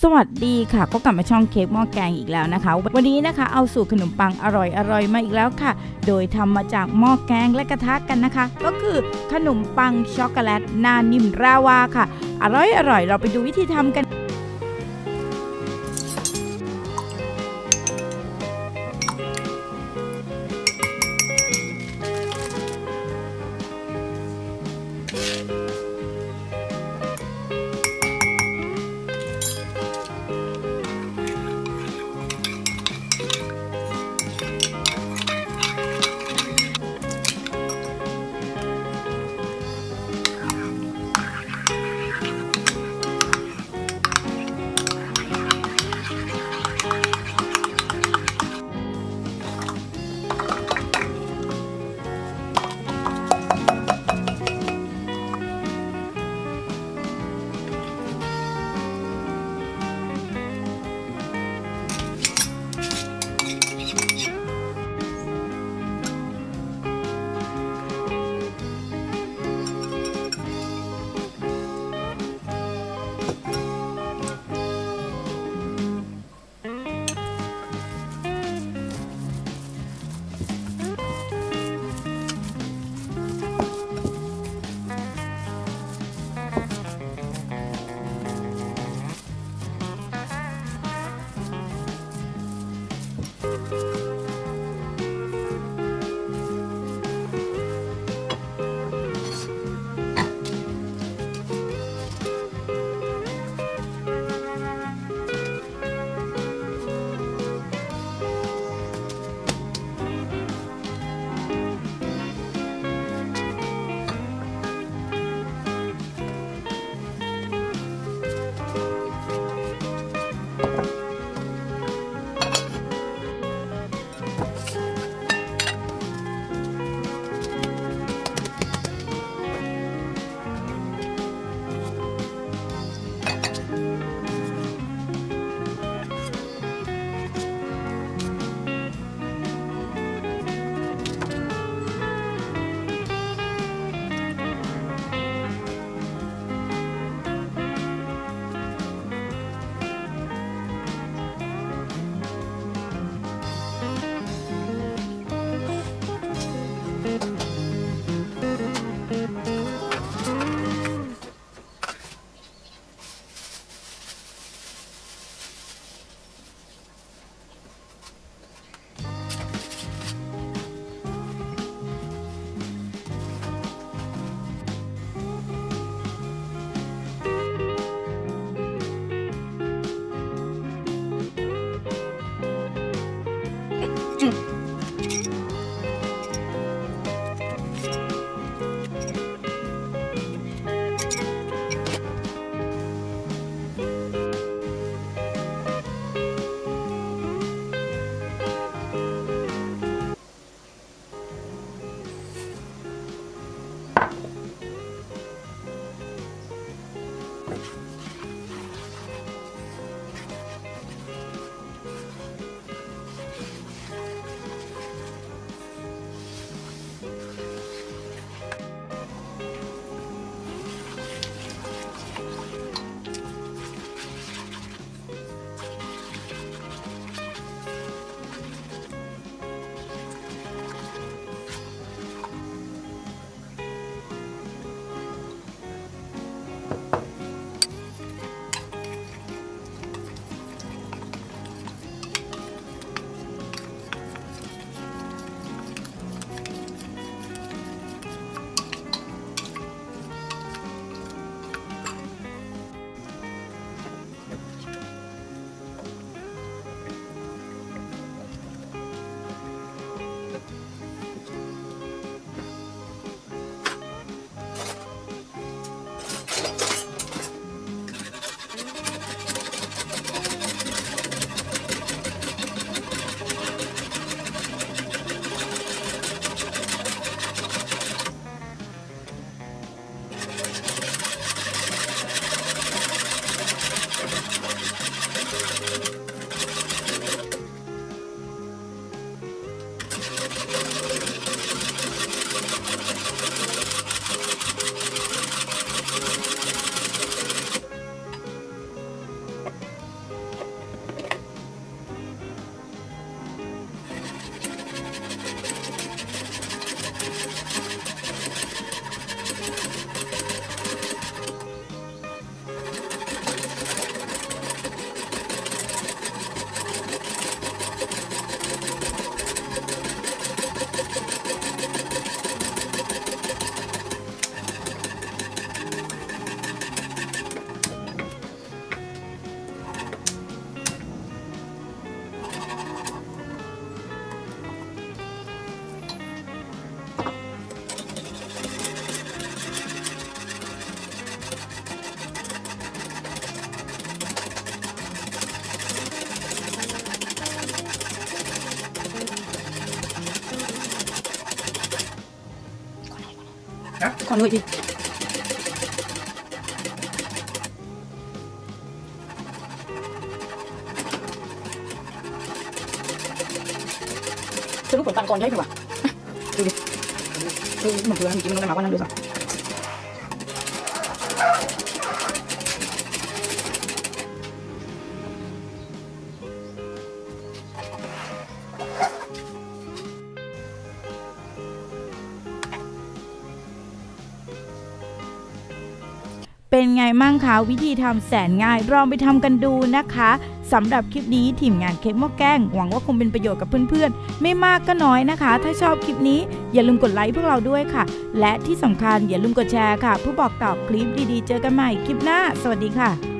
สวัสดีค่ะก็กลับมาช่องเค้กหม้อแกงอีกแล้วนะคะวันนี้นะคะเอาสูตรขนมปังอร่อยมาอีกแล้วค่ะโดยทำมาจากหม้อแกงและกระทะกันนะคะก็คือขนมปังช็อกโกแลตหน้านิ่มราวาค่ะอร่อยเราไปดูวิธีทำกันอนเลยดิจะรู้ผลปังก่อนได้ไหมวะดูดิเหมือนเดิมจริงๆมันต้องมาว่านั่งดูสิเป็นไงมั่งคะวิธีทำแสนง่ายลองไปทำกันดูนะคะสำหรับคลิปนี้ทีมงานเค้กหม้อแกงหวังว่าคงเป็นประโยชน์กับเพื่อนๆไม่มากก็น้อยนะคะถ้าชอบคลิปนี้อย่าลืมกดไลค์พวกเราด้วยค่ะและที่สำคัญอย่าลืมกดแชร์ค่ะเพื่อบอกต่อคลิปดีๆเจอกันใหม่คลิปหน้าสวัสดีค่ะ